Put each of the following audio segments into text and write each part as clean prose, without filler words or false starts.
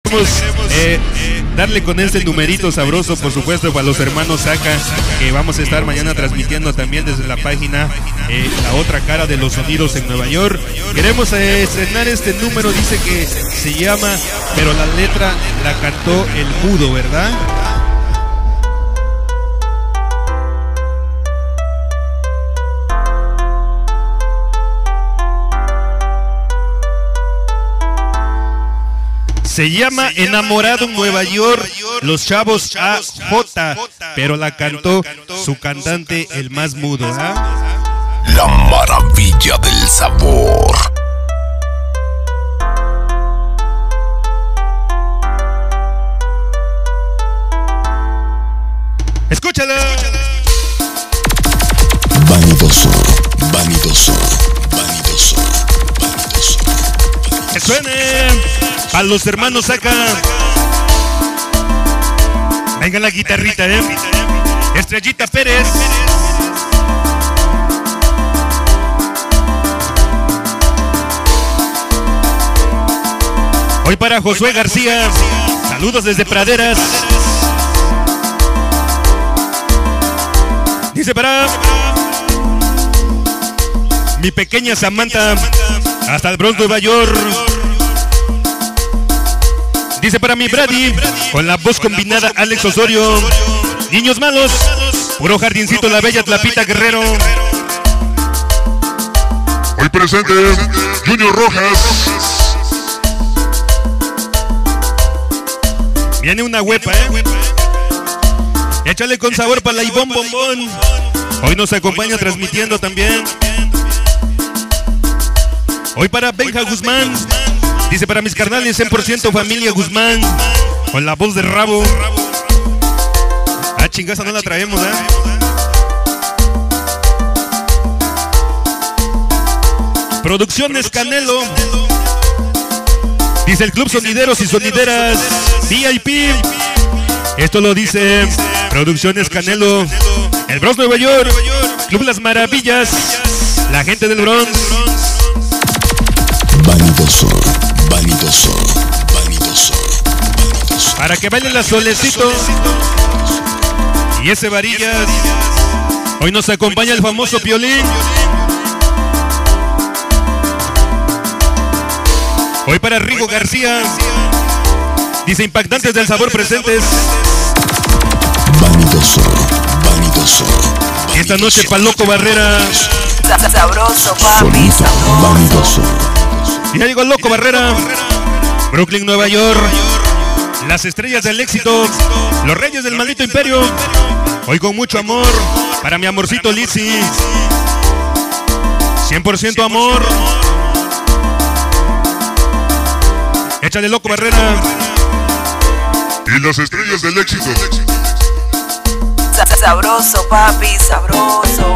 Darle con este numerito sabroso, por supuesto, para los hermanos Saca, que vamos a estar mañana transmitiendo también desde la página La Otra Cara de los Sonidos en Nueva York. Queremos estrenar este número, dice que se llama, pero la letra la cantó el mudo, ¿verdad? Se llama Enamorado en Nueva York, los chavos AJ, pero la cantó su cantante el más mudo, ¿eh? La maravilla del sabor. Escúchala. Vanidoso, vanidoso, vanidoso, vanidoso. Que suene a los hermanos Saca. Venga la guitarrita, Estrellita Pérez. Hoy para Josué García. Saludos desde Praderas. Dice para mi pequeña Samantha, hasta el Bronx, Nueva York. Dice para mi Brady, con la voz combinada Alex Osorio. Niños malos, puro jardincito La Bella Tlapita Guerrero. Hoy presente Junior Rojas. Viene una huepa, Échale con sabor para la Ivonne Bombón. Hoy nos acompaña transmitiendo también. Hoy para Benja Guzmán. Dice para mis carnales 100% familia Guzmán. Con la voz de Rabo. Ah, chingaza, no la traemos, Producciones Canelo. Dice el Club Sonideros y Sonideras VIP. Esto lo dice Producciones Canelo. El Bronx, Nueva York. Club Las Maravillas. La gente del Bronx. Vanidoso, vanidoso, vanidoso, vanidoso. Para que bailen la Solecito y ese Varillas. Hoy nos acompaña el famoso Piolín. Hoy para Rigo García. Dice impactantes del sabor presentes. Vanidoso, vanidoso. Esta noche para Loco Barrera. Sabroso, papi, sabroso. Vanidoso. Y ya llegó el Loco Barrera. Brooklyn, Nueva York. Las estrellas del éxito. Los reyes del maldito imperio. Hoy con mucho amor para mi amorcito Lizzy. 100% amor. Échale Loco Barrera. Y las estrellas del éxito. Sabroso, papi, sabroso.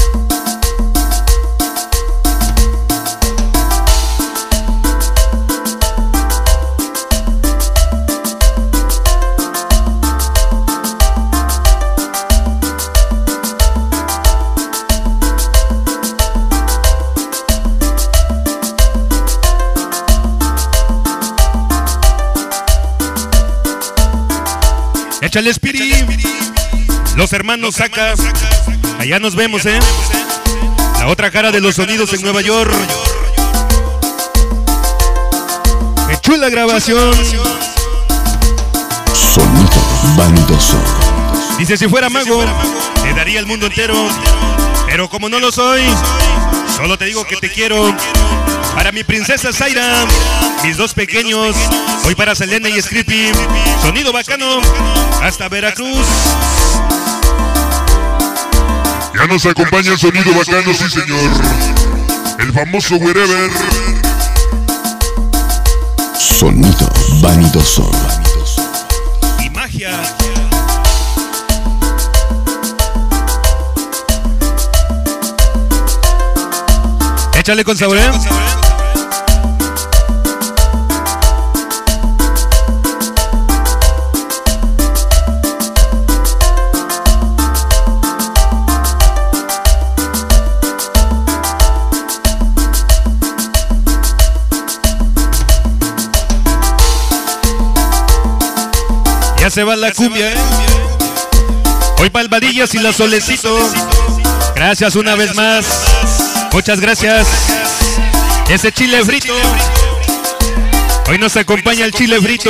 Échale Spiri. Los hermanos Saca. Allá nos vemos, La Otra Cara de los Sonidos en Nueva York. ¡Qué chula grabación! Sonido vanidoso. Dice, si fuera mago, te daría el mundo entero. Pero como no lo soy, solo te digo que te quiero. Para mi princesa Zaira, mis dos pequeños. Hoy para Selena y Scrippy. Sonido bacano. Hasta Veracruz. Ya nos acompaña el sonido bacano, sí señor. El famoso Wherever. Sonido vanidoso. Y magia. Échale con sabor, se va la cumbia, Hoy Palvadillas y la Solecito. Gracias una vez más. Muchas gracias. Ese chile frito. Hoy nos acompaña el chile frito.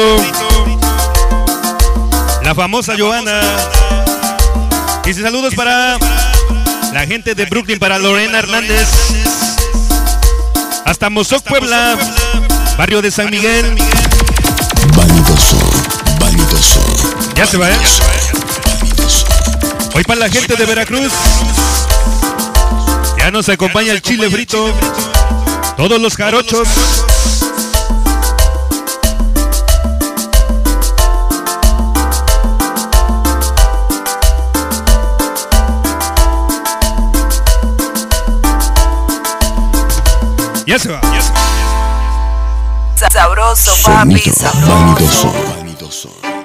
La famosa Joana. Dice saludos para la gente de Brooklyn, para Lorena Hernández. Hasta Mozoc, Puebla. Barrio de San Miguel. Vanidoso, vanidoso. Ya se va, Vanidoso. Hoy para la gente de Veracruz. Ya nos acompaña el chile frito. Todos los jarochos. Ya se va. Sabroso, papi, Sonido sabroso. vanidoso.